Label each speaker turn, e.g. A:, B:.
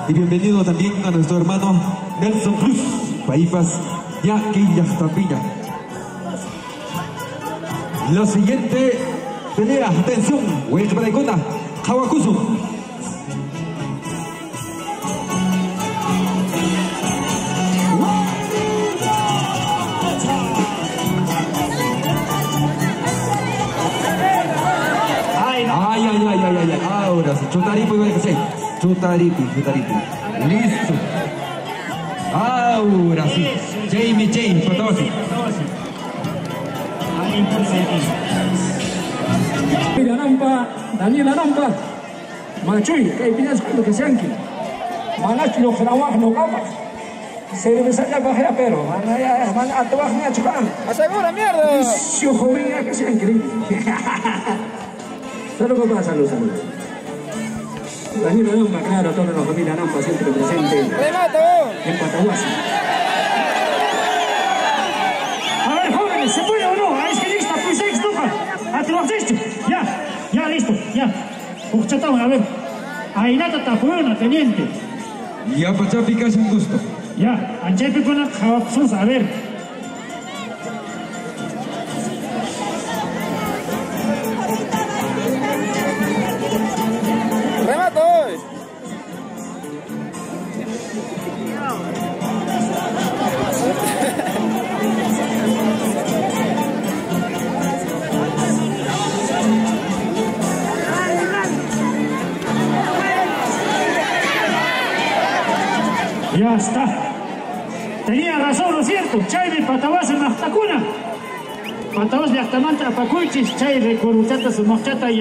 A: Y bienvenido también a nuestro hermano Nelson Cruz, Paipas, ya que Tapiña. La siguiente pelea, atención, West Braicona, Kawakusu. Ay, ahora sí, Chotaripi iba a decir, Chotaripi. Listo. Ahora sí, Jamie, Patawasi.
B: Daniela Nampa, Machuy, que pidas con lo que sean que. Manach lo trabajo no gamas. Se debe sacar baja pero, man a trabajar ni a chocar.
C: ¡Asegura, mierda!
B: Yo joven que sean que. Saludos para salud. Daniela Nampa, claro, toda la familia Nampa siempre presente.
C: ¡Remato!
B: En Patawasi. A ver, jóvenes, ¿se puede o no? Es que lista, pues esto, a trabajar esto. Ya, listo, ya. Uchatón, a ver. Ahí nada tapuena, teniente.
A: Ya, Pachapi, casi un gusto.
B: Ya, anchepe con la jabapsus, a ver.
C: ¡Remato!
B: Ya está. Tenía razón, ¿no es cierto? Chay de Patawasi Machtacuna. Patawas de Actamanta Apacuichis, Chay de Coruchata su Machata y